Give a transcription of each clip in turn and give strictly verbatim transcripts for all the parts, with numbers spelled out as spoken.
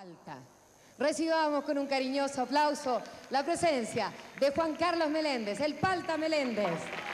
Palta. Recibamos con un cariñoso aplauso la presencia de Juan Carlos Meléndez, el Palta Meléndez.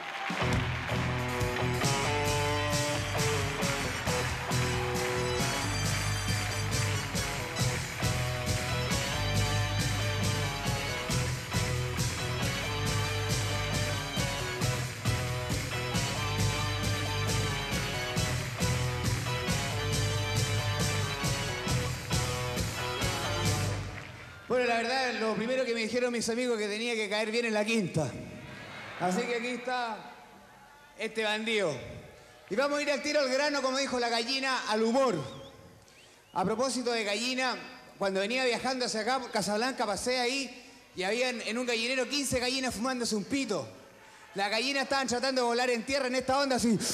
Bueno, la verdad, lo primero que me dijeron mis amigos que tenía que caer bien en la quinta. Así que aquí está este bandido. Y vamos a ir al tiro al grano, como dijo la gallina, al humor. A propósito de gallina, cuando venía viajando hacia acá, por Casablanca, pasé ahí y había en un gallinero quince gallinas fumándose un pito. Las gallinas estaban tratando de volar en tierra en esta onda así.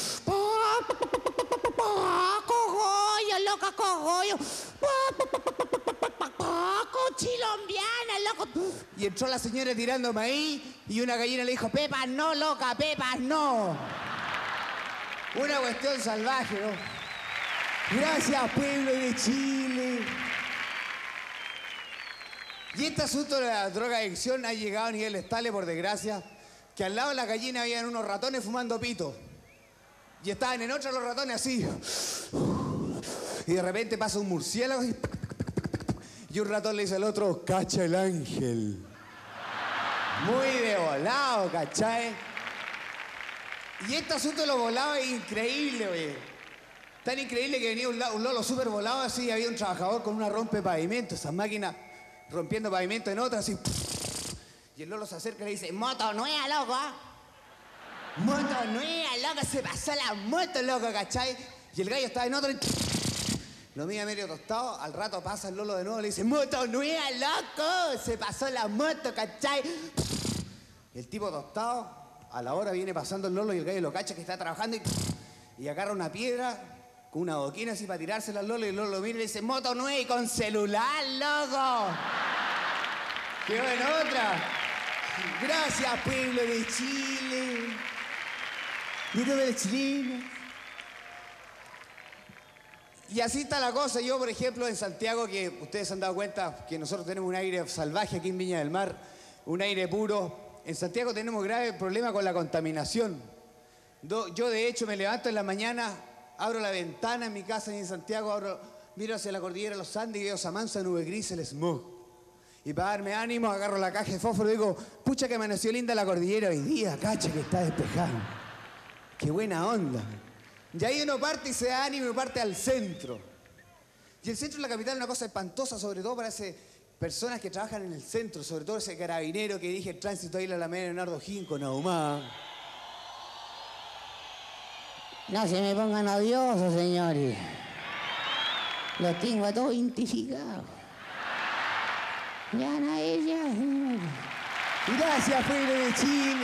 ¡Cogollo, loca, cogollo! ¡Chilombiana, loco! Y entró la señora tirando maíz y una gallina le dijo, Pepas no, loca, Pepas no. Una cuestión salvaje, ¿no? Gracias, pueblo de Chile. Y este asunto de la drogadicción ha llegado a niveles tales, por desgracia, que al lado de la gallina habían unos ratones fumando pito. Y estaban en otra los ratones así. Y de repente pasa un murciélago y... Y un ratón le dice al otro, cacha el ángel. Muy de volado, ¿cachai? Y este asunto de los volados es increíble, güey. Tan increíble que venía un, un lolo súper volado así, y había un trabajador con una rompe pavimento, esas máquinas rompiendo pavimento en otra, así. Y el lolo se acerca y le dice, moto nueva, loco. Moto nueva, loco, se pasó la moto, loco, ¿cachai? Y el gallo estaba en otro y... Lo mira medio tostado, al rato pasa el lolo de nuevo y le dice, moto nueva, loco, se pasó la moto, ¿cachai? Y el tipo tostado, a la hora viene pasando el lolo y el gallo lo cacha que está trabajando y, y agarra una piedra con una boquina así para tirársela al lolo y el lolo lo mira y le dice, moto nueva y con celular, loco. Quedó en otra. Gracias, pueblo de Chile. Mira de chileno. Y así está la cosa. Yo, por ejemplo, en Santiago, que ustedes se han dado cuenta que nosotros tenemos un aire salvaje aquí en Viña del Mar, un aire puro. En Santiago tenemos grave problema con la contaminación. Yo, de hecho, me levanto en la mañana, abro la ventana en mi casa y en Santiago, abro, miro hacia la cordillera de los Andes y veo esa mansa nube gris, el smog. Y para darme ánimo, agarro la caja de fósforo y digo, pucha que amaneció linda la cordillera hoy día, cacha que está despejada. Qué buena onda. Y ahí uno parte y se da ánimo y parte al centro. Y el centro de la capital es una cosa espantosa, sobre todo para esas personas que trabajan en el centro, sobre todo ese carabinero que dirige el tránsito ahí en la Alameda Leonardo O'Higgins con Ahumada. No se me pongan odiosos, señores. Los tengo a todos identificados. Ya no ella. Gracias, pueblo de Chile.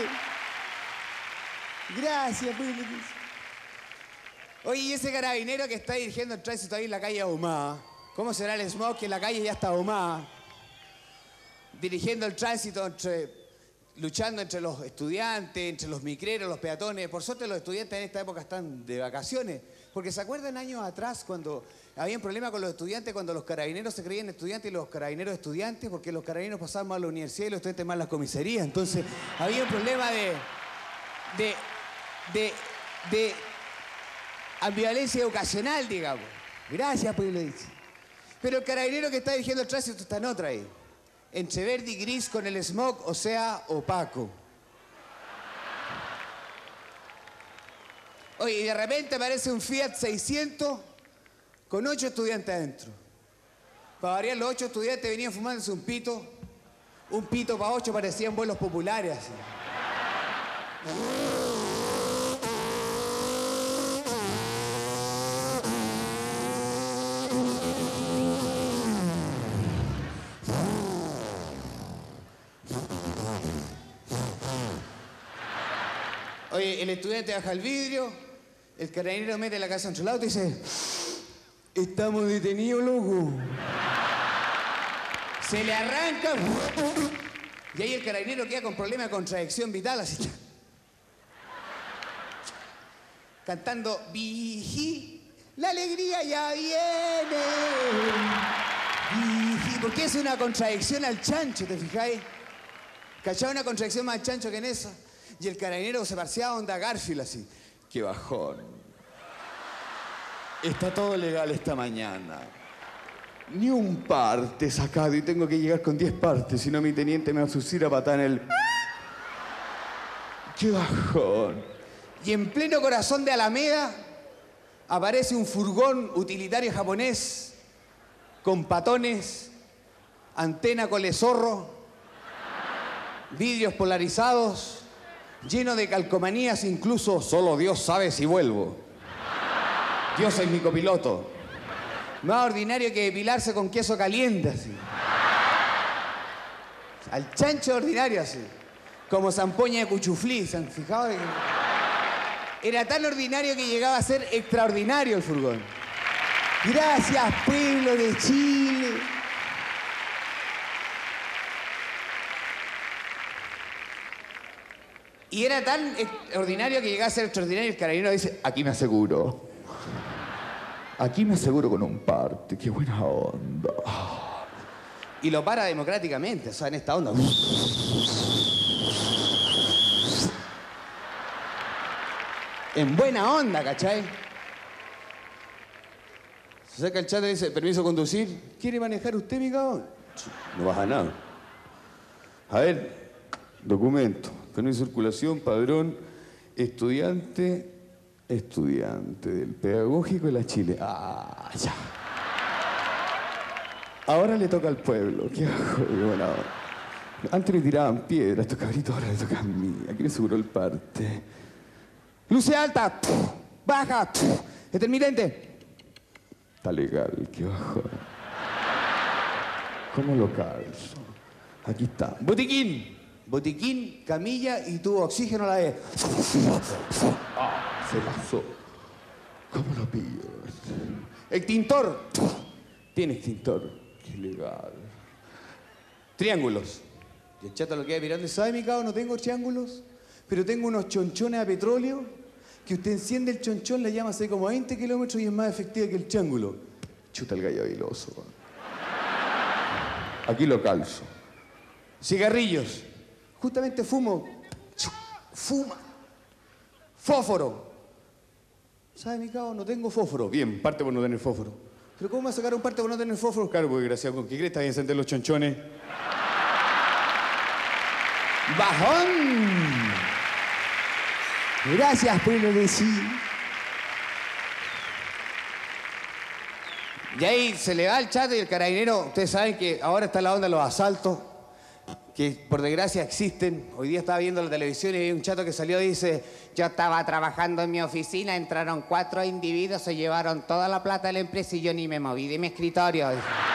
Gracias, pueblo de Chile. Oye, y ese carabinero que está dirigiendo el tránsito ahí en la calle Ahumada, ¿cómo será el smog que la calle ya está ahumada? Dirigiendo el tránsito, entre, luchando entre los estudiantes, entre los micreros, los peatones. Por suerte los estudiantes en esta época están de vacaciones. Porque ¿se acuerdan años atrás cuando había un problema con los estudiantes, cuando los carabineros se creían estudiantes y los carabineros estudiantes? Porque los carabineros pasaban más a la universidad y los estudiantes más a las comisarías. Entonces había un problema de... de... de... de ambivalencia educacional, digamos. Gracias, pueblo dice. Pero el carabinero que está dirigiendo el tránsito está en otra ahí. Entre verde y gris con el smog, o sea, opaco. Oye, y de repente aparece un Fiat seiscientos con ocho estudiantes adentro. Para variar, los ocho estudiantes venían fumándose un pito. Un pito para ocho, parecían vuelos populares así. Oye, el estudiante baja el vidrio, el carabinero mete la cabeza entre el auto y dice, estamos detenidos, loco. Se le arranca y ahí el carabinero queda con problemas de contradicción vital, así. Cantando, Vigi, la alegría ya viene. difícil, porque es una contradicción al chancho, ¿te fijáis? ¿Cachai? Una contradicción más al chancho que en esa. Y el carabinero se parecía a onda Garfield así. ¡Qué bajón! Está todo legal esta mañana. Ni un parte sacado y tengo que llegar con diez partes, si no mi teniente me va a sucir a patar en el... ¡Qué bajón! Y en pleno corazón de Alameda aparece un furgón utilitario japonés con patones, antena colezorro, vidrios polarizados, lleno de calcomanías, incluso solo Dios sabe si vuelvo. Dios es mi copiloto. Más ordinario que depilarse con queso caliente, así. Al chancho ordinario, así. Como zampoña de cuchuflí, ¿se han fijado? Era tan ordinario que llegaba a ser extraordinario el furgón. Gracias, pueblo de Chile. Y era tan extraordinario que llegaba a ser extraordinario, el carabinero dice, aquí me aseguro. Aquí me aseguro con un parte, qué buena onda. Y lo para democráticamente, o sea, en esta onda. En buena onda, ¿cachai? Se saca el chat y dice, permiso conducir. ¿Quiere manejar usted, mi cabrón? No baja nada. A ver, documento, permiso de circulación, padrón, estudiante... Estudiante del Pedagógico de la Chile. Ah, ya. Ahora le toca al pueblo. Qué bajo, qué buena onda. Antes le tiraban piedras, estos cabritos ahora le tocan a mí. Aquí le aseguró el parte. Luce alta. Baja. Intermitente. Está legal, qué bajo. ¿Cómo lo calzo? Aquí está. Botiquín. Botiquín, camilla y tubo oxígeno a la vez. Ah, se pasó. ¿Cómo lo pillo? Extintor. Tiene extintor. Qué legal. Triángulos. Y el chato lo queda mirando y ¿sabe, mi cabo? No tengo triángulos, pero tengo unos chonchones a petróleo que usted enciende el chonchón, la llama hace como veinte kilómetros y es más efectiva que el triángulo. Chuta el gallo viloso. Aquí lo calzo. Cigarrillos. Justamente fumo. Fuma. Fósforo. ¿Sabe, mi cabo? No tengo fósforo. Bien, parte por no tener fósforo. ¿Pero cómo va a sacar un parte por no tener fósforo? Claro, porque gracias con que crees, está bien encender los chonchones. ¡Bajón! Gracias, pueblo de sí. Y ahí se le va el chat y el carabinero, ustedes saben que ahora está la onda de los asaltos, que por desgracia existen. Hoy día estaba viendo la televisión y hay un chato que salió y dice, yo estaba trabajando en mi oficina, entraron cuatro individuos, se llevaron toda la plata de la empresa y yo ni me moví de mi escritorio.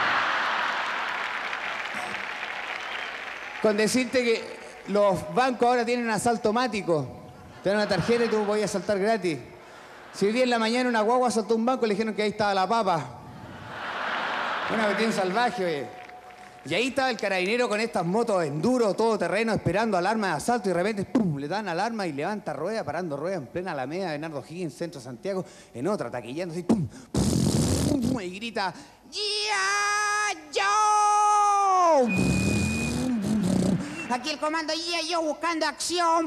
Con decirte que los bancos ahora tienen asalto automático. Te dan una tarjeta y tú podías asaltar gratis. Si hoy día en la mañana una guagua asaltó un banco, le dijeron que ahí estaba la papa. Una cuestión salvaje, oye. Y ahí estaba el carabinero con estas motos enduro, todo terreno, esperando alarma de asalto y de repente, ¡pum!, le dan alarma y levanta rueda, parando rueda en plena Alameda, Bernardo Higgins, Centro Santiago, en otra, taquillando así, ¡pum!, pum, pum, y grita, ¡Ya, yo! Aquí el comando G I. Joe buscando acción.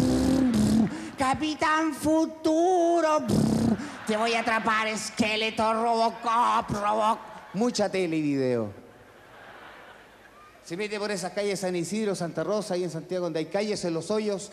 Capitán Futuro. Te voy a atrapar, esqueleto, Robocop, Robocop. Mucha tele y video. Se mete por esas calles San Isidro, Santa Rosa, ahí en Santiago, donde hay calles en los hoyos.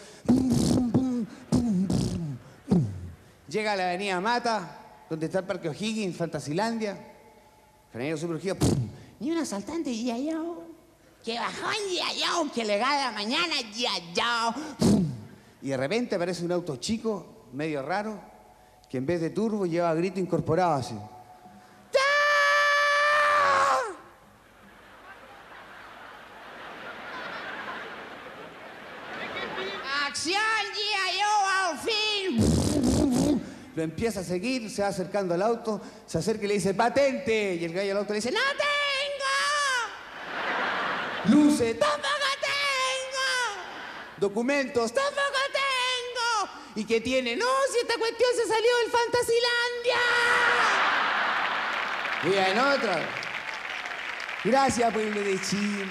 Llega a la avenida Mata, donde está el Parque O'Higgins, Fantasilandia. Carabinero super urgido. Ni un asaltante, G I. Joe. ¡Qué bajón, G I. Joe! ¡Qué legada mañana, G I. Joe! Y de repente aparece un auto chico, medio raro, que en vez de turbo lleva grito incorporado así. ¡Acción, G I. Joe, al fin! Lo empieza a seguir, se va acercando al auto, se acerca y le dice, ¡patente! Y el gallo al auto le dice, ¡no tengo! Luces, ¡tampoco tengo! Documentos, ¡tampoco tengo! ¿Y qué tiene? No, si esta cuestión se salió del Fantasilandia. Y en otra. Gracias, pueblo de Chile.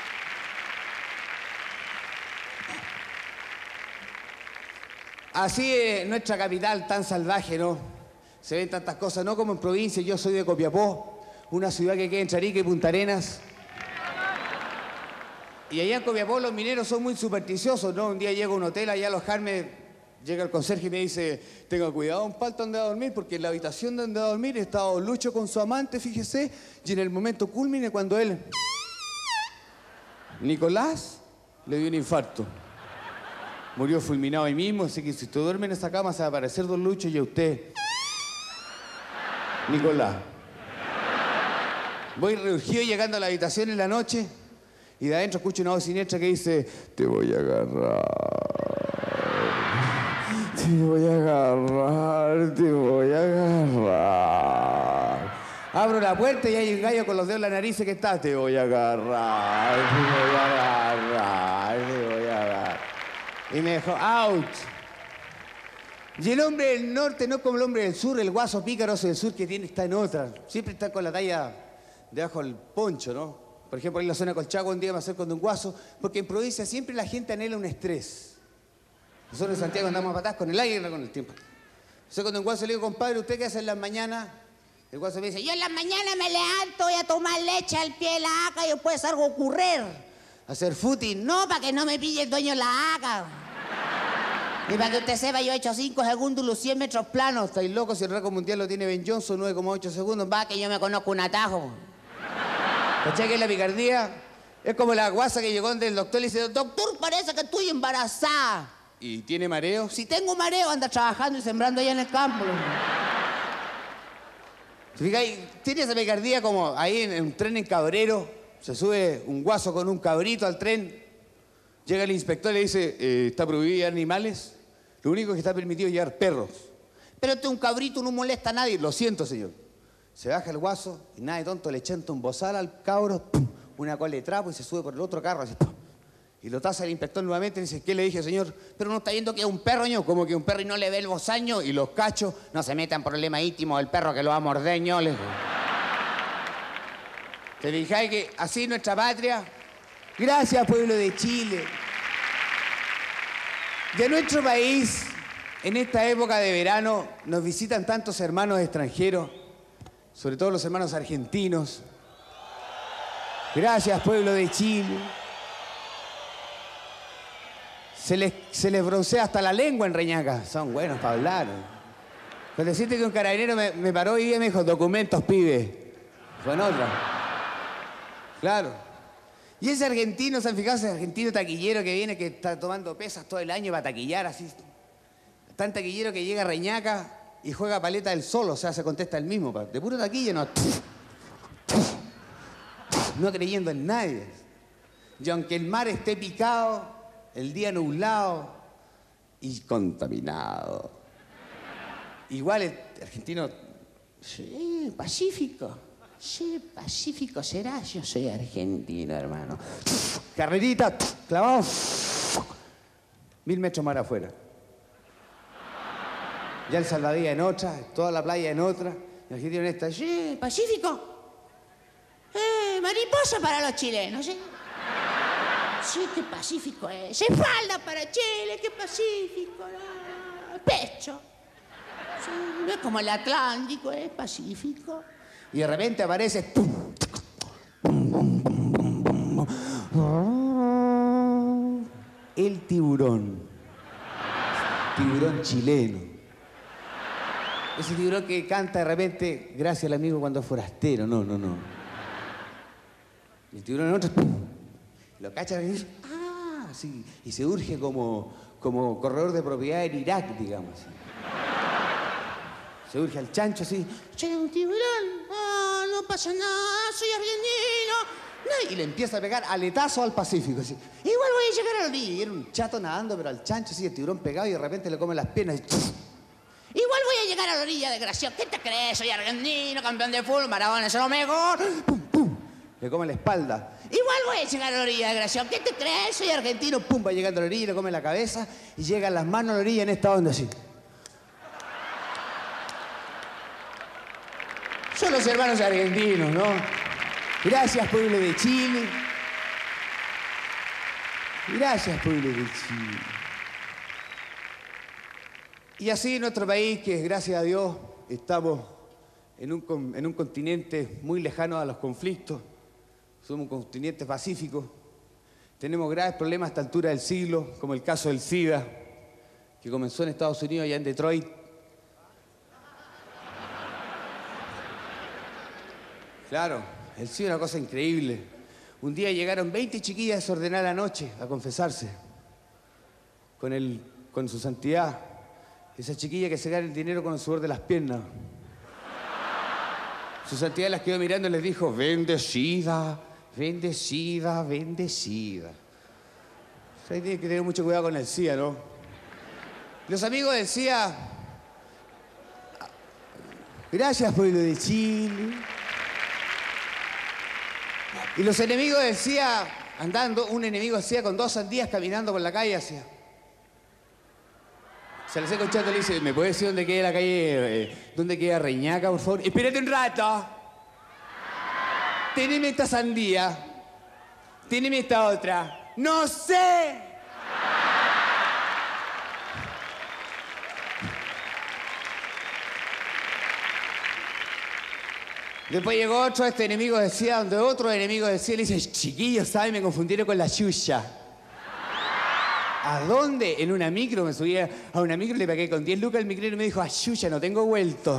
Así es nuestra capital tan salvaje, ¿no? Se ven tantas cosas, no como en provincia. Yo soy de Copiapó, una ciudad que queda entre Arica y Punta Arenas. Y allá en Copiapó los mineros son muy supersticiosos, ¿no? Un día llego a un hotel allá a alojarme, llega el conserje y me dice, tenga cuidado, un palto donde va a dormir, porque en la habitación donde va a dormir está Don Lucho con su amante, fíjese, y en el momento culmine cuando él... Nicolás le dio un infarto. Murió fulminado ahí mismo, así que si usted duerme en esa cama se va a aparecer Don Lucho y a usted... Nicolás. Voy reurgido llegando a la habitación en la noche y de adentro escucho una voz siniestra que dice, te voy a agarrar, te voy a agarrar, te voy a agarrar. Abro la puerta y hay un gallo con los dedos en la nariz que está, te voy a agarrar, te voy a agarrar, te voy a agarrar. Y me dejó, out. Y el hombre del norte no como el hombre del sur, el guaso pícaro del sur que tiene, está en otra. Siempre está con la talla debajo del poncho, ¿no? Por ejemplo, en la zona de Colchagua un día me acerco de un guaso, porque en provincia siempre la gente anhela un estrés. Nosotros en Santiago andamos a patas con el aire y no con el tiempo. Yo cuando un guaso le digo, compadre, ¿usted qué hace en las mañanas? El guaso me dice, yo en las mañanas me levanto, voy a tomar leche al pie de la haca y después salgo a correr. A hacer footing. No, para que no me pille el dueño de la haca. Y para que usted sepa, yo he hecho cinco segundos los cien metros planos. Estáis locos, si el récord mundial lo tiene Ben Johnson, nueve coma ocho segundos. Va, que yo me conozco un atajo. ¿Cachai que es la picardía? Es como la guasa que llegó donde el doctor le dice, doctor, parece que estoy embarazada. ¿Y tiene mareo? Si tengo mareo, anda trabajando y sembrando allá en el campo. Fijáis, tiene esa picardía como ahí en, en un tren en Cabrero, se sube un guaso con un cabrito al tren, llega el inspector y le dice, eh, ¿está prohibido llevar animales? Lo único que está permitido es llevar perros. Pero este un cabrito no molesta a nadie, lo siento, señor. Se baja el guaso y nada de tonto le chanta un bozal al cabro, ¡pum!, una cola de trapo y se sube por el otro carro así, ¡pum!, y lo tasa el inspector nuevamente y dice, ¿qué le dije, señor? Pero no está viendo que es un perro, ño, como que un perro y no le ve el bozaño y los cachos, no se metan en problemas íntimos del perro que lo va a morder, ño. Le... ¿Te fijáis que así es nuestra patria? Gracias, pueblo de Chile. De nuestro país, en esta época de verano, nos visitan tantos hermanos extranjeros, sobre todo los hermanos argentinos. Gracias, pueblo de Chile. Se les, se les broncea hasta la lengua en Reñaca. Son buenos para hablar. Cuando deciste que un carabinero me, me paró y me dijo, documentos, pibe. Fue en otra. Claro. Y ese argentino, ¿se han fijado? Ese argentino taquillero que viene, que está tomando pesas todo el año para taquillar así. Tan taquillero que llega a Reñaca y juega paleta él solo, o sea, se contesta él mismo. De puro taquilla, no. No creyendo en nadie. Y aunque el mar esté picado, el día nublado y contaminado, igual el argentino, sí, pacífico. Sí, pacífico será. Yo soy argentino, hermano. Carrerita, clavado. Mil metros más afuera. Ya el salvadía en otra, toda la playa en otra. Y el argentino en esta, sí, pacífico. Eh, mariposa para los chilenos, ¿sí? Sí, qué pacífico es. Espalda para Chile, qué pacífico. Ah, pecho. Sí, no es como el Atlántico, es pacífico. Y de repente aparece... ¡pum! ¡Pum, pum, pum, pum, pum, pum! El tiburón. Tiburón chileno. Ese tiburón que canta de repente, gracias al amigo cuando es forastero. No, no, no. El tiburón en otro... ¡pum! Lo cacha y dice, ah, sí. Y se urge como, como corredor de propiedad en Irak, digamos. Se urge al chancho así, che, un tiburón, ah, no pasa nada, soy argentino. Y le empieza a pegar aletazo al Pacífico, así. Igual voy a llegar a la orilla. Y era un chato nadando, pero al chancho así, el tiburón pegado y de repente le come las piernas y... Igual voy a llegar a la orilla, desgraciado. ¿Qué te crees? Soy argentino, campeón de fútbol, Maradona es lo mejor. Pum, pum. Le come la espalda. Igual voy a llegar a la orilla, desgraciado. ¿Qué te crees? Soy argentino. Pum, va llegando a la orilla y le come la cabeza y llegan las manos a la orilla en esta onda así. Son los hermanos argentinos, ¿no? Gracias, pueblo de Chile. Gracias, pueblo de Chile. Y así nuestro país, que gracias a Dios estamos en un, en un continente muy lejano a los conflictos, somos un continente pacífico, tenemos graves problemas a esta altura del siglo, como el caso del SIDA, que comenzó en Estados Unidos, allá en Detroit. Claro, el SIDA es una cosa increíble. Un día llegaron veinte chiquillas desordenadas anoche a confesarse con, el, con su santidad. Esa chiquilla que se gana el dinero con el sudor de las piernas. Su santidad las quedó mirando y les dijo, bendecida, bendecida, bendecida. O sea, hay que tener mucho cuidado con el SIDA, ¿no? Los amigos del SIDA, gracias, pueblo de Chile. Y los enemigos del SIDA, andando, un enemigo del SIDA con dos sandías caminando por la calle hacia... Se le hace con chato y le dice, ¿me puede decir dónde queda la calle, eh, dónde queda Reñaca, por favor? Espérate un rato. Teneme esta sandía. Teneme esta otra. ¡No sé! Después llegó otro, este enemigo decía, donde otro enemigo decía, le dice, chiquillos, ¿saben? Me confundieron con la Xuxa. ¿A dónde? En una micro, me subía a una micro, le pagué con diez lucas el micrero y me dijo, a Xuxa, no tengo vuelto.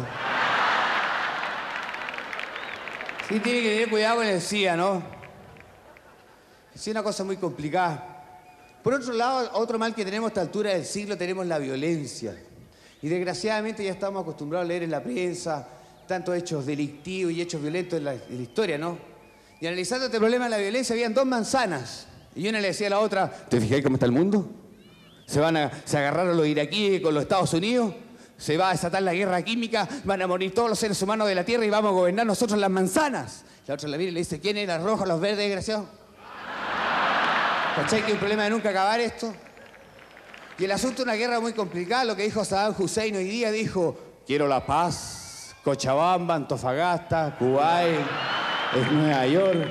Sí, tiene que tener cuidado con el SIDA, ¿no? Es una cosa muy complicada. Por otro lado, otro mal que tenemos a esta altura del siglo, tenemos la violencia. Y desgraciadamente ya estamos acostumbrados a leer en la prensa tantos hechos delictivos y hechos violentos en la, en la historia, ¿no? Y analizando este problema de la violencia, habían dos manzanas. Y una le decía a la otra, ¿te fijáis cómo está el mundo? Se van a se agarraron los iraquíes con los Estados Unidos, se va a desatar la guerra química, van a morir todos los seres humanos de la Tierra y vamos a gobernar nosotros las manzanas. La otra la mira y le dice, ¿quién es las rojas, los verdes, desgraciados? ¿Cachai que es un problema de nunca acabar esto? Y el asunto es una guerra muy complicada, lo que dijo Saddam Hussein hoy día, dijo, quiero la paz. Cochabamba, Antofagasta, Kuwait, es Nueva York.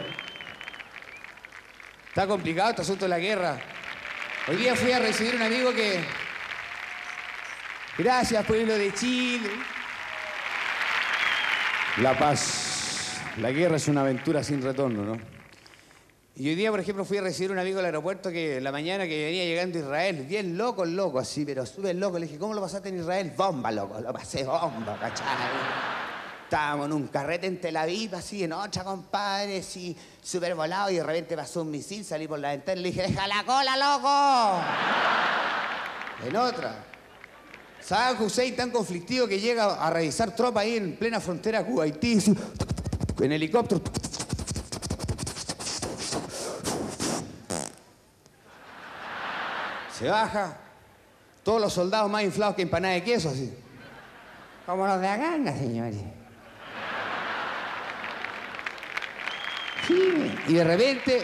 Está complicado este asunto de la guerra. Hoy día fui a recibir a un amigo que... Gracias, pueblo de Chile. La paz. La guerra es una aventura sin retorno, ¿no? Y hoy día, por ejemplo, fui a recibir a un amigo al aeropuerto que la mañana que venía llegando a Israel, bien loco, loco, así, pero súper loco. Le dije, ¿cómo lo pasaste en Israel? Bomba, loco, lo pasé bomba, ¿cachai? Estábamos en un carrete en Tel Aviv, así, en otra, compadre, así, súper volado, y de repente pasó un misil, salí por la ventana y le dije, ¡deja la cola, loco! En otra. Saddam Hussein tan conflictivo que llega a revisar tropas ahí en plena frontera Cuba-Haití, en helicóptero. Se baja, todos los soldados más inflados que empanada de queso, así. Como los de Aganga, señores. Sí. Y de repente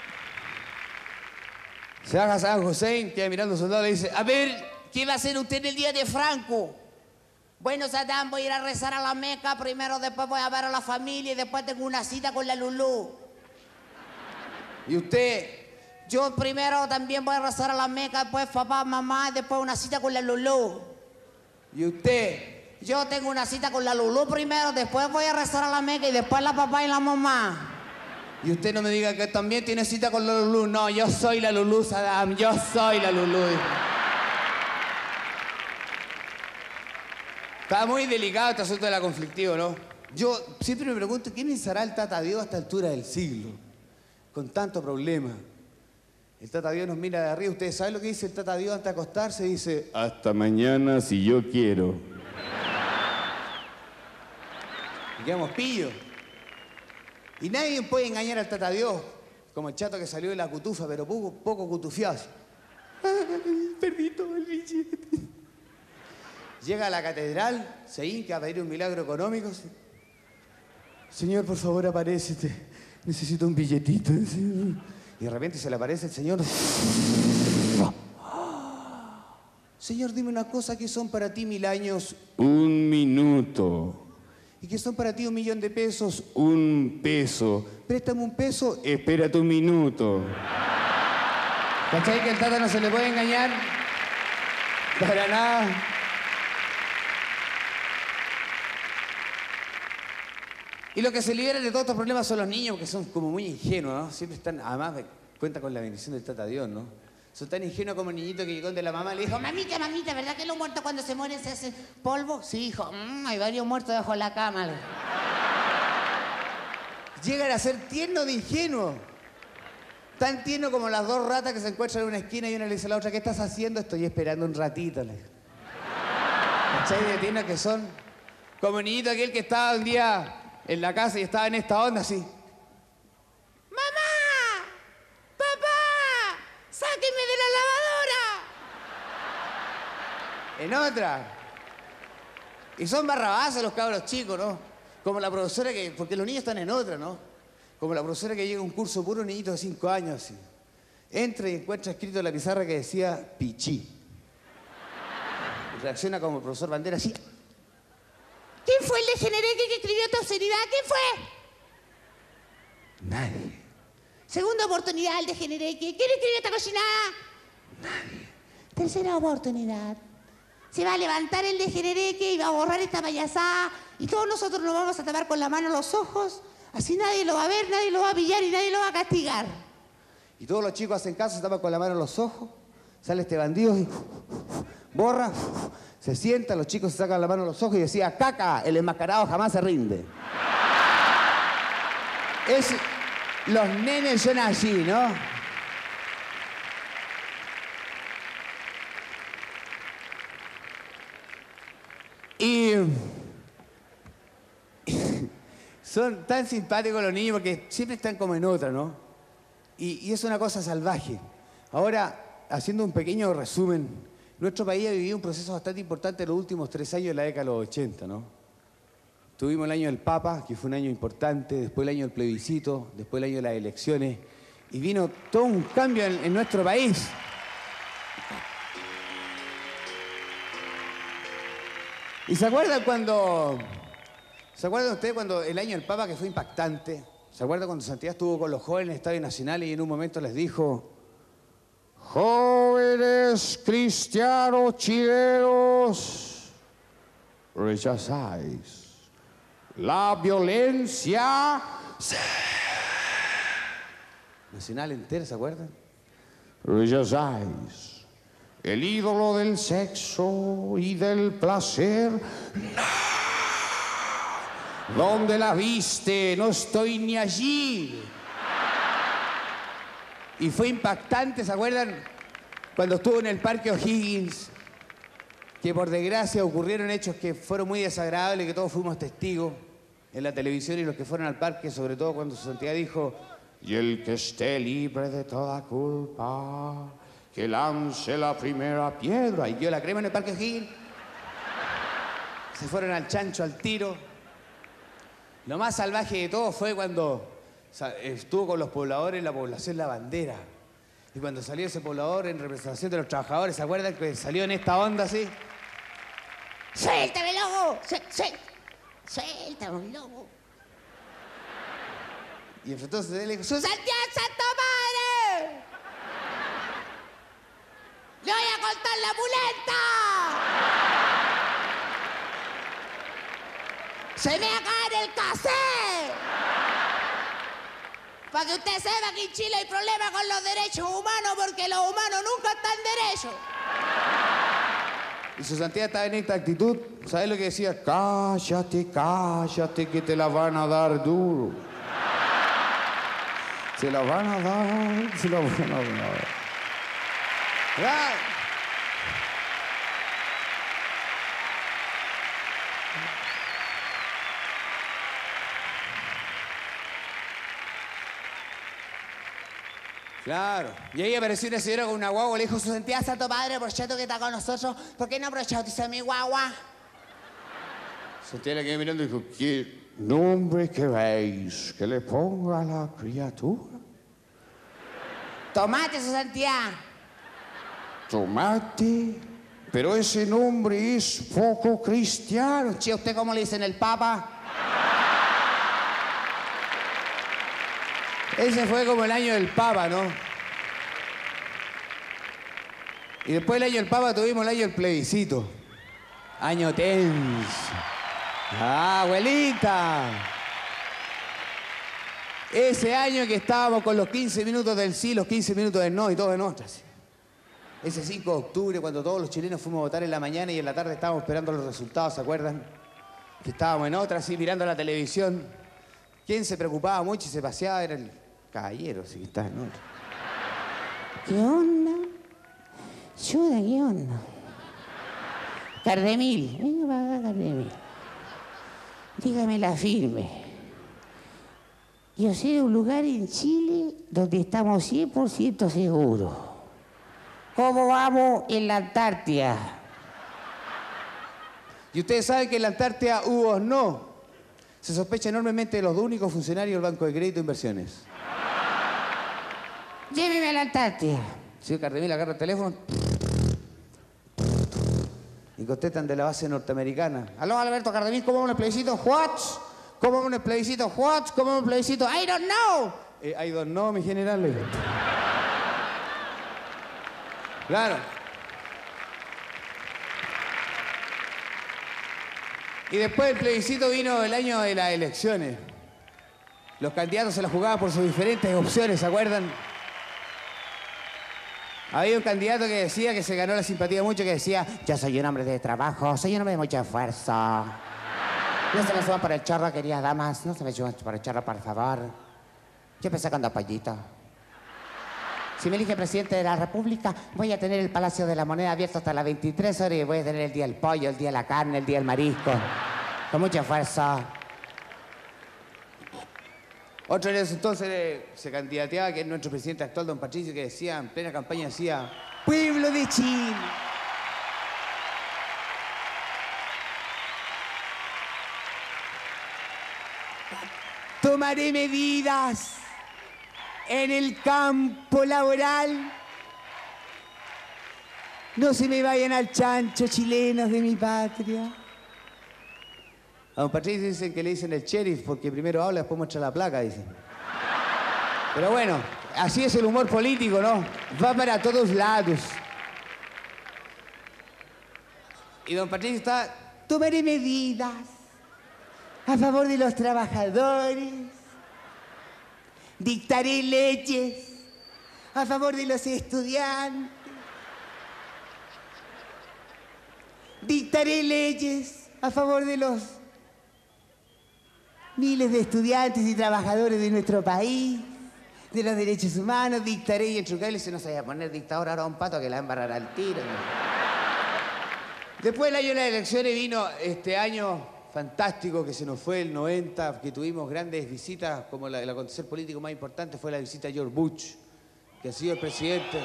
se baja Saddam Hussein, queda mirando a los soldados y le dice, a ver, ¿qué va a hacer usted el día de Franco? Bueno, Saddam, voy a ir a rezar a la Meca primero, después voy a ver a la familia y después tengo una cita con la Lulú. ¿Y usted? Yo primero también voy a rezar a la Meca, después papá, mamá, y después una cita con la Lulú. ¿Y usted? Yo tengo una cita con la Lulú primero, después voy a rezar a la Meca y después la papá y la mamá. Y usted no me diga que también tiene cita con la Lulú. No, yo soy la Lulú, Saddam, yo soy la Lulú. Está muy delicado este asunto de la conflictiva, ¿no? Yo siempre me pregunto, ¿qué pensará el Tata Dios a esta altura del siglo? Con tanto problema. El Tata Dios nos mira de arriba. ¿Ustedes saben lo que dice el Tata Dios antes de acostarse? Dice, hasta mañana si yo quiero. Y quedamos pillos. Y nadie puede engañar al Tata Dios, como el chato que salió de la cutufa, pero poco, poco cutufiado. Ay, perdí todo el billete. Llega a la catedral, se hinca a pedir un milagro económico. Señor, por favor, aparécete. Necesito un billetito. Y de repente se le aparece el Señor. Señor, dime una cosa, ¿qué son para ti mil años? Un minuto. ¿Y qué son para ti un millón de pesos? Un peso. Préstame un peso, espérate un minuto. ¿Cachai que al Tata no se le puede engañar? Para nada. Y lo que se libera de todos estos problemas son los niños, porque son como muy ingenuos, ¿no? Siempre están, además, cuenta con la bendición del Tata Dios, ¿no? Son tan ingenuos como el niñito que llegó de la mamá y le dijo, Mamita, mamita, ¿verdad que los muertos cuando se mueren se hacen polvo? Sí, hijo. Mm, hay varios muertos debajo de la cama. llegan a ser tiernos de ingenuos. Tan tierno como las dos ratas que se encuentran en una esquina y una le dice a la otra, ¿qué estás haciendo? Estoy esperando un ratito. Le dijo. ¿Cachai de tiernos que son? Como el niñito aquel que estaba un día en la casa y estaba en esta onda así. ¡Mamá! ¡Papá! ¡Sáquenme de la lavadora! En otra. Y son barrabazos los cabros chicos, ¿no? Como la profesora que... Porque los niños están en otra, ¿no? Como la profesora que llega a un curso puro niñito de cinco años, así. Entra y encuentra escrito en la pizarra que decía pichí. Y reacciona como el profesor Bandera, así. ¿Quién fue el degenereque que escribió esta obscenidad? ¿Quién fue? Nadie. Segunda oportunidad, el degenereque. ¿Quién escribió esta cochinada? Nadie. Tercera oportunidad. Se va a levantar el degenereque y va a borrar esta payasada y todos nosotros nos vamos a tapar con la mano los ojos. Así nadie lo va a ver, nadie lo va a pillar y nadie lo va a castigar. Y todos los chicos hacen caso, se tapan con la mano los ojos. Sale este bandido y borra, se sienta, los chicos se sacan la mano los ojos y decía, caca, el enmascarado jamás se rinde. Es, los nenes son así, ¿no? Y son tan simpáticos los niños porque siempre están como en otra, ¿no? Y, y es una cosa salvaje. Ahora, haciendo un pequeño resumen, nuestro país ha vivido un proceso bastante importante en los últimos tres años de la década de los ochenta, ¿no? Tuvimos el año del Papa, que fue un año importante, después el año del plebiscito, después el año de las elecciones, y vino todo un cambio en, en nuestro país. ¿Y se acuerdan cuando... ¿Se acuerdan ustedes cuando el año del Papa que fue impactante? ¿Se acuerdan cuando Santiago estuvo con los jóvenes en el Estadio Nacional y en un momento les dijo... Jóvenes cristianos chilenos, rechazáis la violencia nacional entera, ¿se acuerdan? Rechazáis el ídolo del sexo y del placer. ¡No! ¿Dónde la viste? No estoy ni allí. Y fue impactante, ¿se acuerdan? Cuando estuvo en el Parque O'Higgins, que por desgracia ocurrieron hechos que fueron muy desagradables y que todos fuimos testigos en la televisión y los que fueron al parque, sobre todo cuando su santidad dijo, y el que esté libre de toda culpa, que lance la primera piedra. Y dio la crema en el Parque O'Higgins. Se fueron al chancho, al tiro. Lo más salvaje de todo fue cuando estuvo con los pobladores en la población La Bandera. Y cuando salió ese poblador en representación de los trabajadores, ¿se acuerdan que salió en esta onda así? ¡Suéltame, lobo! ¡Suéltame, lobo! Y entonces él dijo, ¡Su Santiago, Santo Padre! ¡Le voy a contar la pulenta! ¡Se me va a caer el cassette! Para que usted sepa que en Chile hay problemas con los derechos humanos porque los humanos nunca están derechos. Y su santidad estaba en esta actitud, ¿sabes lo que decía? Cállate, cállate, que te la van a dar duro. Se la van a dar, se la van a dar. ¿Verdad? Claro. Y ahí apareció una señora con una guagua, le dijo, su santidad, Santo Padre, aprovechando que está con nosotros, ¿por qué no aprovechas mi guagua? Su santidad le quedó mirando y dijo, ¿qué nombre queréis que le ponga a la criatura? Tomate, su santidad. Tomate, pero ese nombre es poco cristiano. Che, ¿usted cómo le dicen el Papa? Ese fue como el año del Papa, ¿no? Y después del año del Papa tuvimos el año del plebiscito. Año tenso. ¡Ah, abuelita! Ese año que estábamos con los quince minutos del sí, los quince minutos del no y todo en otras. Ese cinco de octubre, cuando todos los chilenos fuimos a votar en la mañana y en la tarde estábamos esperando los resultados, ¿se acuerdan? Que estábamos en otra, así, mirando la televisión. ¿Quién se preocupaba mucho y se paseaba? Era el caballero, sí que estaba en otra. ¿Qué onda? Chuda, ¿qué onda? Cardemil, venga para acá, Cardemil. Dígame la firme. Yo sé de un lugar en Chile donde estamos cien por ciento seguros. ¿Cómo vamos en la Antártida? Y ustedes saben que en la Antártida hubo no. Se sospecha enormemente de los dos únicos funcionarios del Banco de Crédito e Inversiones. Lléveme a la Antártida. Señor Cardemil agarra el teléfono y contestan de la base norteamericana. Aló, Alberto Cardemil, ¿cómo vamos en el plebiscito? What? ¿Cómo vamos en el plebiscito? What? ¿Cómo vamos en el plebiscito? I don't know. Eh, I don't know, mi general. le digo. Claro. Y después del plebiscito vino el año de las elecciones. Los candidatos se la jugaban por sus diferentes opciones, ¿se acuerdan? Había un candidato que decía, que se ganó la simpatía mucho, que decía: yo soy un hombre de trabajo, soy un hombre de mucho esfuerzo. No se me suban por el chorro, queridas damas, no se me suban por el chorro, por favor. Yo empecé con dos pollitos. Si me elige presidente de la República, voy a tener el Palacio de la Moneda abierto hasta las veintitrés horas y voy a tener el día del pollo, el día de la carne, el día del marisco. Con mucho esfuerzo. Otro en ese entonces eh, se candidateaba, que es nuestro presidente actual, don Patricio, que decía, en plena campaña, decía: Pueblo de Chile. tomaré medidas en el campo laboral. No se me vayan al chancho, chilenos de mi patria. A don Patricio dicen que le dicen el sheriff porque primero habla, después muestra la placa, dicen. Pero bueno, así es el humor político, ¿no? Va para todos lados. Y don Patricio está: tomaré medidas a favor de los trabajadores, dictaré leyes a favor de los estudiantes, dictaré leyes a favor de los miles de estudiantes y trabajadores de nuestro país, de los derechos humanos, dictaré, y en Trucay se nos vaya a poner dictador ahora a un pato que la va a embarrar al tiro. Después del año de las elecciones vino este año fantástico que se nos fue, el noventa, que tuvimos grandes visitas, como la, el acontecer político más importante fue la visita a George Bush, que ha sido el presidente.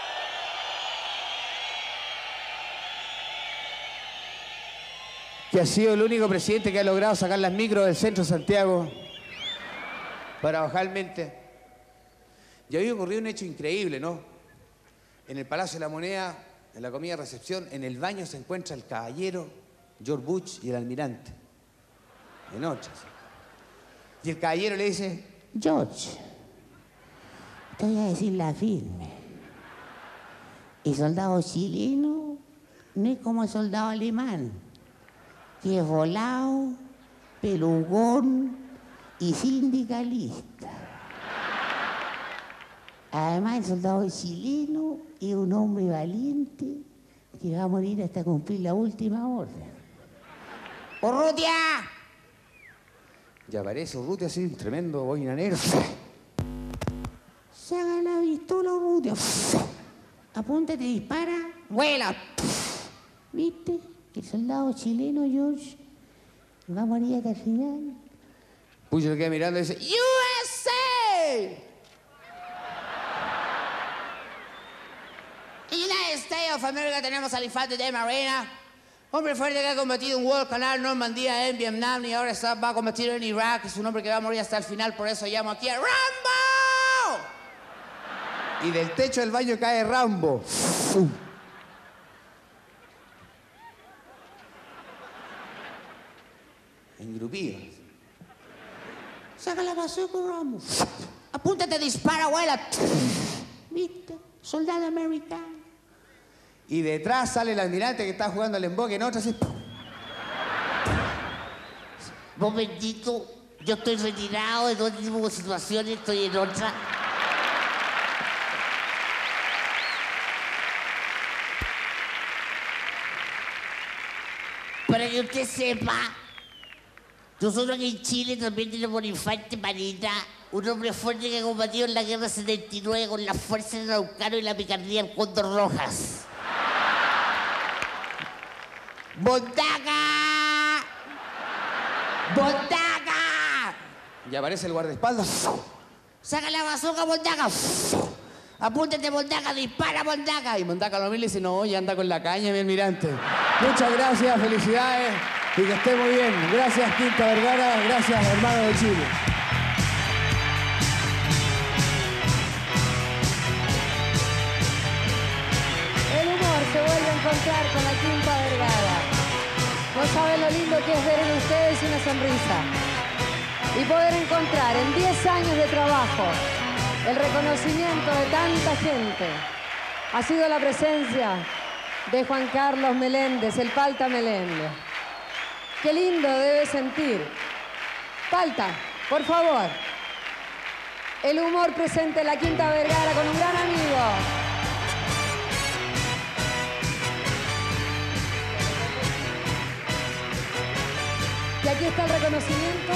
Que ha sido el único presidente que ha logrado sacar las micros del centro de Santiago paradojalmente. Y había ocurrido un hecho increíble, ¿no? En el Palacio de la Moneda, en la comida de recepción, en el baño se encuentra el caballero, George Bush y el almirante. De noche. Y el caballero le dice: George, te voy a decir la firme. El soldado chileno no es como el soldado alemán, que es volado, pelugón y sindicalista. Además, el soldado chileno es un hombre valiente que va a morir hasta cumplir la última orden. ¡Urrutia! Y aparece Urrutia así, un tremendo boinanero. Saca la pistola, Urrutia. Apúntate, dispara, vuela. ¿Viste? El soldado chileno, George, va a morir hasta el final. Puyo le queda mirando y dice: ¡U S A! United States of America, tenemos al infante de Marina, hombre fuerte que ha combatido en Guadalcanal, Normandía, en Vietnam y ahora está, va a combatir en Irak. Es un hombre que va a morir hasta el final, por eso llamo aquí a Rambo. Y del techo del baño cae Rambo. Engrupido. Saca la bazooka, Rambo. Apúntate, dispara, abuela. ¿Viste? Soldado americano. Y detrás sale el almirante que está jugando el emboque en otra, así. Momentito, yo estoy retirado de todo tipo de situaciones, estoy en otra. Para que usted sepa, nosotros aquí en Chile también tenemos un infante Marina, un hombre fuerte que ha combatido en la guerra setenta y nueve con las fuerzas del Araucano y la picardía del Cóndor Rojas. ¡Bondaga! ¡Bondaga! Y aparece el guardaespaldas. ¡Saca la bazooka, Bondaga! ¡Apúntate, Bondaga! ¡Dispara, Bondaga! Y Mondaca lo mira y dice, no, ya anda con la caña, mi almirante. Muchas gracias, felicidades y que esté muy bien. Gracias, Quinta Vergara, gracias, hermano de Chile. El humor se vuelve a encontrar con la Quinta Vergara. No saben lo lindo que es ver en ustedes una sonrisa. Y poder encontrar en diez años de trabajo el reconocimiento de tanta gente. Ha sido la presencia de Juan Carlos Meléndez, el Palta Meléndez. Qué lindo debe sentir. Palta, por favor. El humor presente en la Quinta Vergara con un gran amigo. Y aquí está el reconocimiento.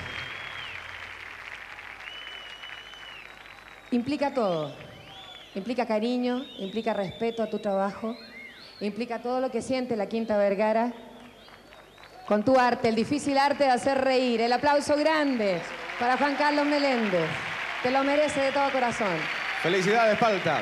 Implica todo. Implica cariño, implica respeto a tu trabajo, implica todo lo que siente la Quinta Vergara con tu arte, el difícil arte de hacer reír. El aplauso grande para Juan Carlos Meléndez. Te lo merece de todo corazón. Felicidades, Palta.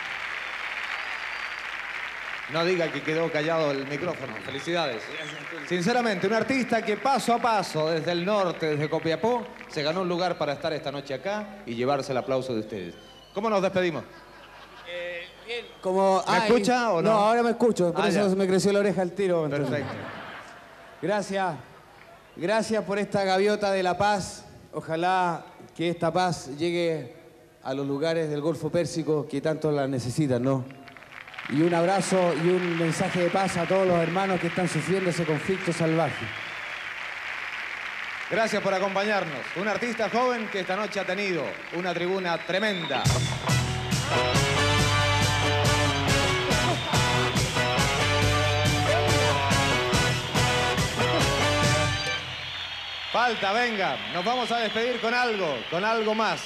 No diga que quedó callado el micrófono. Felicidades. Sinceramente, un artista que paso a paso, desde el norte, desde Copiapó, se ganó un lugar para estar esta noche acá y llevarse el aplauso de ustedes. ¿Cómo nos despedimos? Eh, bien. Como, ¿Me ay, escucha o no? No, ahora me escucho, por Ah, eso ya. me creció la oreja al tiro. Perfecto. Gracias. Gracias por esta gaviota de la paz. Ojalá que esta paz llegue a los lugares del Golfo Pérsico que tanto la necesitan, ¿no? Y un abrazo y un mensaje de paz a todos los hermanos que están sufriendo ese conflicto salvaje. Gracias por acompañarnos. Un artista joven que esta noche ha tenido una tribuna tremenda. Falta, venga. Nos vamos a despedir con algo, con algo más.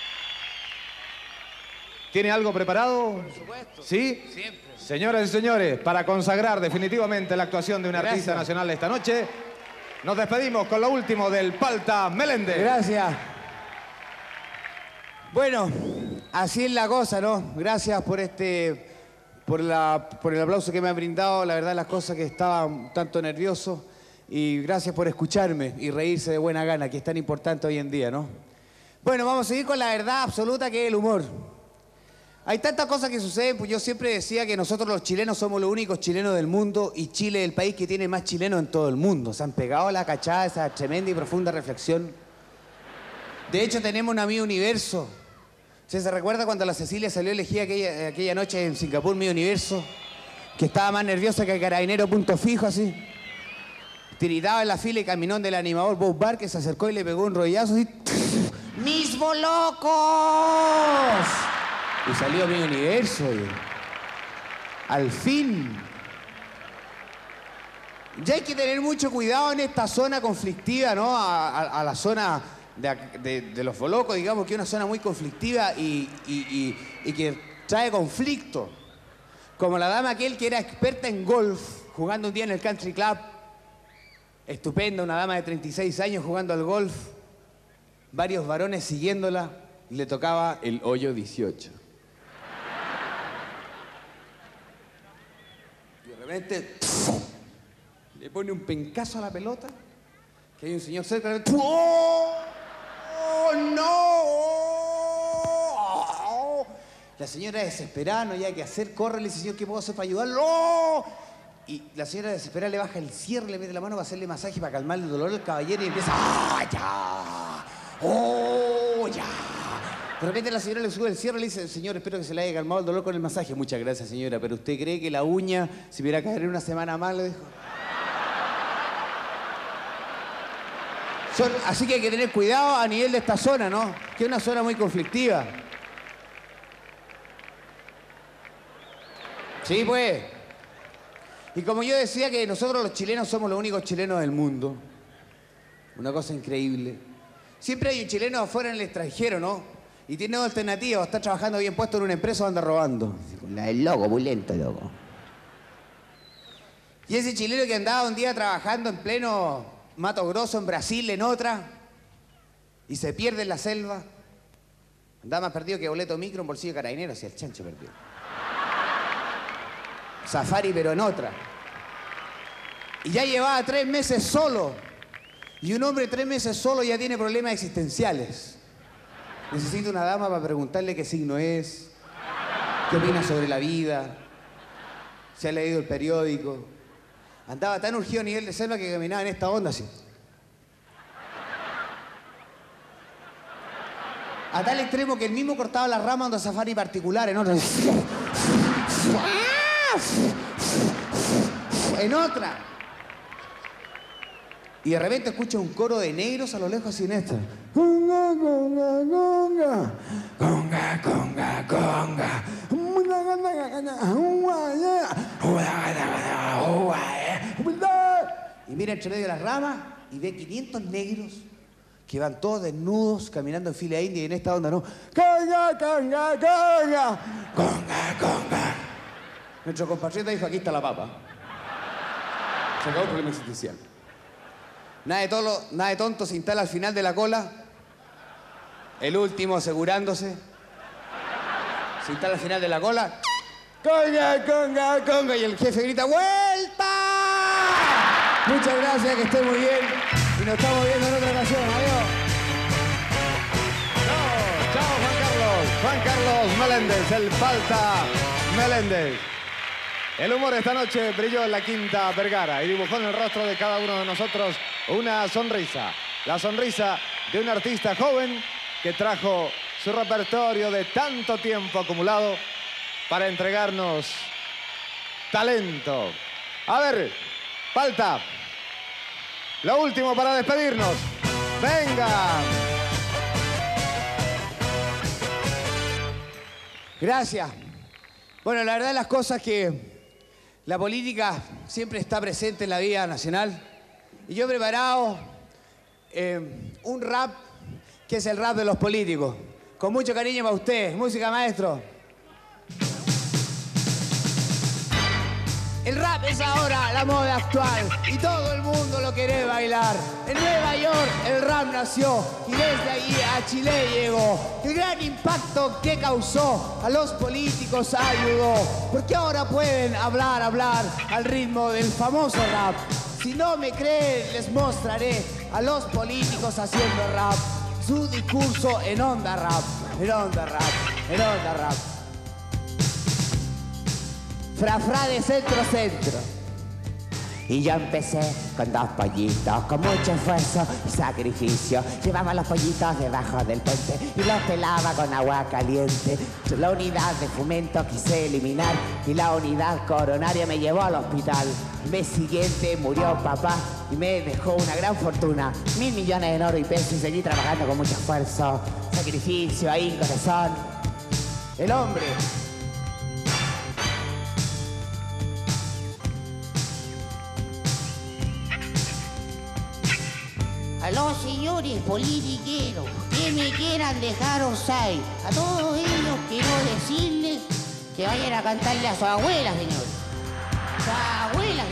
¿Tiene algo preparado? Por supuesto. ¿Sí? Siempre. Señoras y señores, para consagrar definitivamente la actuación de un Gracias. artista nacional esta noche, nos despedimos con lo último del Palta Meléndez. Gracias. Bueno, así es la cosa, ¿no? Gracias por este, por la, por el aplauso que me han brindado. La verdad, las cosas que estaba un tanto nervioso. Y gracias por escucharme y reírse de buena gana, que es tan importante hoy en día, ¿no? Bueno, vamos a seguir con la verdad absoluta que es el humor. Hay tantas cosas que suceden, pues yo siempre decía que nosotros los chilenos somos los únicos chilenos del mundo y Chile es el país que tiene más chilenos en todo el mundo. Se han pegado la cachada, esa tremenda y profunda reflexión. De hecho, tenemos una Miss Universo. ¿Se recuerda cuando la Cecilia salió elegida aquella, aquella noche en Singapur, Miss Universo? Que estaba más nerviosa que el carabinero punto fijo, así. Tiritaba en la fila y caminó del animador Bob Barr, que se acercó y le pegó un rollazo así. ¡Mismo locos! Y salió mi universo. Y... al fin. Ya hay que tener mucho cuidado en esta zona conflictiva, ¿no? A, a, a la zona de, de, de los Bolocos, digamos que es una zona muy conflictiva y, y, y, y que trae conflicto. Como la dama aquel que era experta en golf, jugando un día en el country club. Estupenda, una dama de treinta y seis años jugando al golf. Varios varones siguiéndola. Y le tocaba el hoyo dieciocho. Y de repente le pone un pencazo a la pelota. Que hay un señor cerca. ¡Oh! ¡Oh, no! La señora desesperada, no hay que hacer. Corre, le dice, señor, ¿qué puedo hacer para ayudarlo? ¡Oh! Y la señora desesperada le baja el cierre, le mete la mano para hacerle masaje, para calmar el dolor del caballero y empieza... ¡Ah, ya! ¡Oh, ya! De repente la señora le sube el cierre y le dice, señor, espero que se le haya calmado el dolor con el masaje. Muchas gracias, señora, pero ¿usted cree que la uña se viera a caer en una semana más? Le dijo. Son, así que hay que tener cuidado a nivel de esta zona, ¿no? Que es una zona muy conflictiva. Sí, pues. Y como yo decía que nosotros los chilenos somos los únicos chilenos del mundo. Una cosa increíble. Siempre hay un chileno afuera en el extranjero, ¿no? Y tiene dos alternativas, está trabajando bien puesto en una empresa o anda robando. La del loco, muy lento, loco. Y ese chileno que andaba un día trabajando en pleno Mato Grosso, en Brasil, en otra, y se pierde en la selva, andaba más perdido que boleto micro en bolsillo de carabinero, hacia el chancho perdido. Safari, pero en otra. Y ya llevaba tres meses solo. Y un hombre tres meses solo ya tiene problemas existenciales. Necesita una dama para preguntarle qué signo es, qué opina sobre la vida, si ha leído el periódico. Andaba tan urgido a nivel de selva que caminaba en esta onda así. A tal extremo que él mismo cortaba las ramas de safari particular en otra. En otra. Y de repente escucha un coro de negros a lo lejos así en esta. Conga, conga, conga. Conga, conga, conga. Y mira entre medio de las ramas y ve quinientos negros que van todos desnudos caminando en fila india y en esta onda, ¿no? Conga, conga, conga. Conga, conga. Nuestro compatriota dijo, aquí está la papa. Se acabó el problema existencial. Nada de, tolo, nada de tonto se instala al final de la cola. El último asegurándose. Se instala al final de la cola. ¡Conga, conga, conga! Y el jefe grita, ¡vuelta! Muchas gracias, que esté muy bien. Y nos estamos viendo en otra ocasión. Adiós. Chao, chao, Juan Carlos. Juan Carlos Meléndez, el Falta Meléndez. El humor esta noche brilló en la Quinta Vergara y dibujó en el rostro de cada uno de nosotros una sonrisa. La sonrisa de un artista joven que trajo su repertorio de tanto tiempo acumulado para entregarnos talento. A ver, Falta, lo último para despedirnos. ¡Venga! Gracias. Bueno, la verdad de las cosas es que la política siempre está presente en la vida nacional. Y yo he preparado eh, un rap que es el rap de los políticos. Con mucho cariño para ustedes. Música, maestro. El rap es ahora la moda actual y todo el mundo lo quiere bailar. En Nueva York el rap nació y desde allí a Chile llegó. El gran impacto que causó a los políticos ayudó, porque ahora pueden hablar, hablar al ritmo del famoso rap. Si no me creen, les mostraré a los políticos haciendo rap. Su discurso en onda rap, en onda rap, en onda rap. Fra, fra de centro, centro. Y yo empecé con dos pollitos, con mucho esfuerzo y sacrificio. Llevaba los pollitos debajo del puente y los pelaba con agua caliente. La unidad de fomento quise eliminar y la unidad coronaria me llevó al hospital. El mes siguiente murió papá y me dejó una gran fortuna, mil millones en oro y pesos, y seguí trabajando con mucho esfuerzo, sacrificio, ahí, corazón. El hombre. A los señores politiqueros que me quieran dejar osai, a todos ellos quiero decirles que vayan a cantarle a su abuela, señor. Su abuela,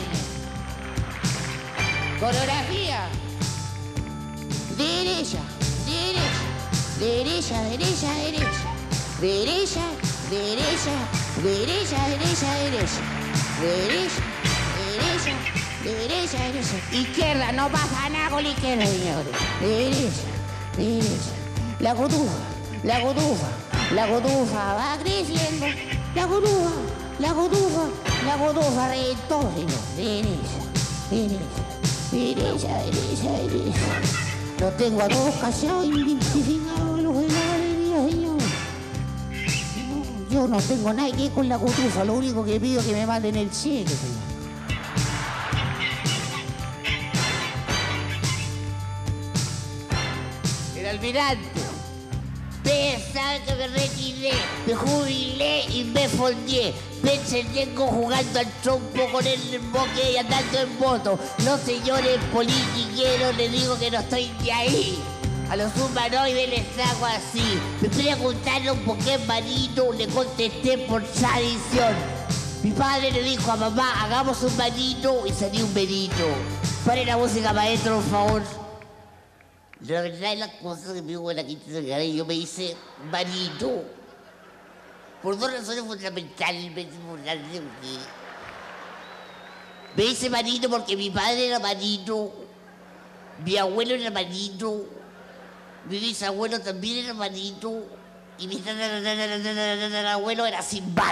señor. Coreografía. Derecha, derecha, derecha, derecha, derecha. Derecha, derecha, derecha, derecha, derecha. Derecha, derecha. Derecha, derecha. Izquierda, no pasa nada con la izquierda, señores. Derecha, derecha. La cotufa, la cotufa, la cotufa va creciendo. La cotufa, la cotufa, la cotufa reventó, señor. Derecha, derecha, derecha, derecha, derecha. Los tengo a todos callados, identificados a los de la galería, señor. Yo no tengo nada que ver con la cotufa, lo único que pido es que me manden el cheque, señor. El almirante. Ustedes saben que me retiré, me jubilé y me fondié. Pensé tengo jugando al trompo con el boque y andando en moto. Los señores politiqueros les digo que no estoy de ahí. A los humanoides les hago así. Me preguntaron por qué manito, le contesté por tradición. Mi padre le dijo a mamá, hagamos un manito y salió un benito. Pare la música, maestro, por favor. La verdad es la cosa que vivo en la Quinta Vergara y yo me hice manito. Por dos razones fundamentales me hice importante, porque me hice manito porque mi padre era manito, mi abuelo era manito, mi bisabuelo también era manito y mi abuelo era Sinbad.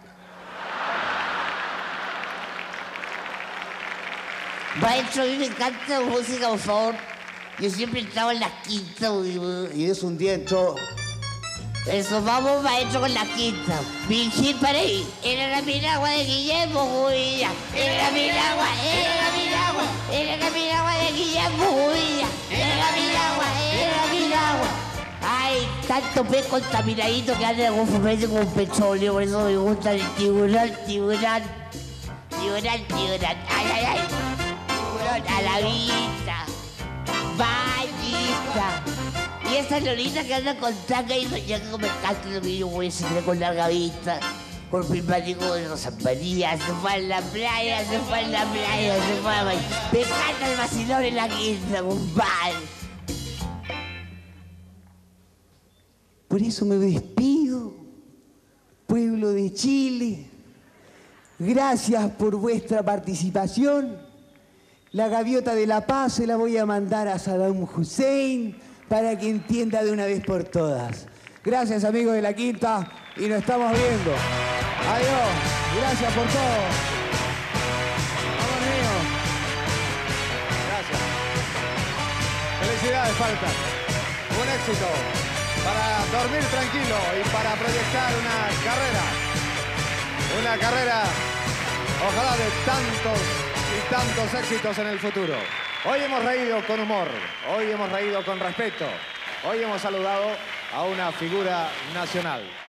Maestro, a mí me encanta la música, por favor. Yo siempre estaba en las quintas. Y es un día entró. Eso, vamos, maestro, con la quinta. Virgil para ahí. Era la piragua de Guillermo Judía. Era la piragua, era la piragua. Era la piragua de Guillermo Judía. Era la piragua, era la piragua. Ay, tanto pez contaminadito que anda con fumete con petróleo. Por eso me gusta el tiburón, tiburón. Tiburón, tiburón. Ay, ay, ay. Tiburón a la vista. Vallita. Y esa lolita que anda con tanga y soñando que me encanta lo mismo, güey, se cree con larga vista. Con prismático de Rosa María, se fue a la playa, se fue a la playa, se fue a la playa. Me encanta el vacilón en la quinta, compadre. Por eso me despido, pueblo de Chile. Gracias por vuestra participación. La gaviota de la paz se la voy a mandar a Saddam Hussein para que entienda de una vez por todas. Gracias, amigos de la Quinta, y nos estamos viendo. Adiós. Gracias por todo. Amor mío. Gracias. Felicidades, Falta. Un éxito para dormir tranquilo y para proyectar una carrera. Una carrera, ojalá, de tantos y tantos éxitos en el futuro. Hoy hemos reído con humor, hoy hemos reído con respeto, hoy hemos saludado a una figura nacional.